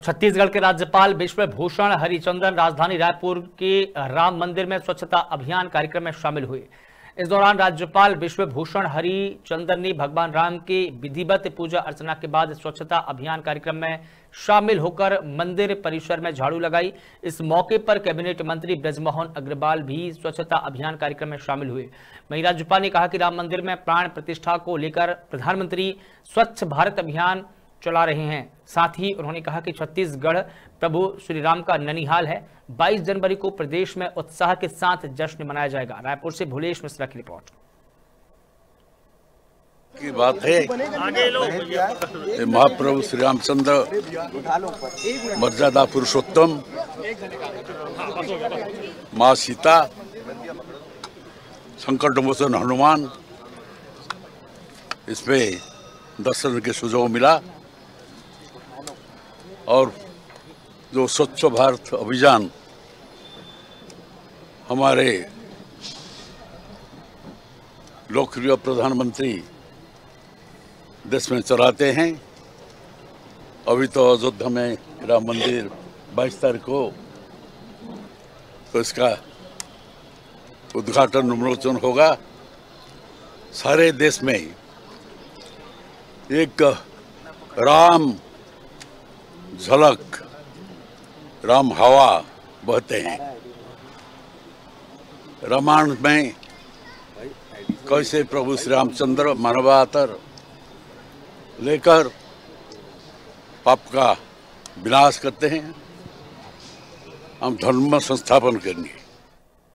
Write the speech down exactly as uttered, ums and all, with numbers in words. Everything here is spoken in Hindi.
छत्तीसगढ़ के राज्यपाल विश्वभूषण हरिचंदन राजधानी रायपुर के राम मंदिर में स्वच्छता अभियान कार्यक्रम में शामिल हुए। इस दौरान राज्यपाल विश्वभूषण हरिचंदन ने भगवान राम की विधिवत पूजा अर्चना के बाद स्वच्छता अभियान कार्यक्रम में शामिल होकर मंदिर परिसर में झाड़ू लगाई। इस मौके पर कैबिनेट मंत्री बृजमोहन अग्रवाल भी स्वच्छता अभियान कार्यक्रम में शामिल हुए। वहीं राज्यपाल ने कहा कि राम मंदिर में प्राण प्रतिष्ठा को लेकर प्रधानमंत्री स्वच्छ भारत अभियान चला रहे हैं। साथ ही उन्होंने कहा कि छत्तीसगढ़ प्रभु श्री राम का ननिहाल है। बाईस जनवरी को प्रदेश में उत्साह के साथ जश्न मनाया जाएगा। रायपुर से भुलेश मिश्रा की रिपोर्ट। की बात है, महाप्रभु श्री रामचंद्र मर्यादा पुरुषोत्तम, माँ सीता, संकट मोचन हनुमान, इसमें दर्शन के सुझाव मिला और जो स्वच्छ भारत अभियान हमारे लोकप्रिय प्रधानमंत्री देश में चलाते हैं। अभी तो अयोध्या में राम मंदिर बाईस तारीख को तो इसका उद्घाटन उन्मोचन होगा। सारे देश में एक राम झलक, राम हवा बहते हैं। रामायण में कैसे प्रभु श्री रामचंद्र मानवावतार लेकर पाप का विनाश करते हैं, हम धर्म संस्थापन करेंगे।